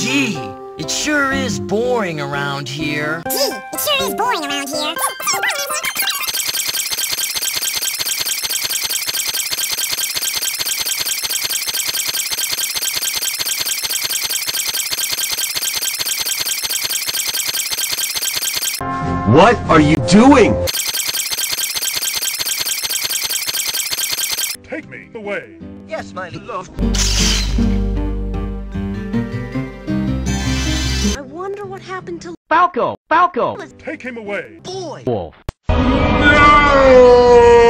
Gee, it sure is boring around here. What are you doing? Take me away. Yes, my love. I wonder what happened to Falco! Falco! Take him away. Boy. Wolf. No!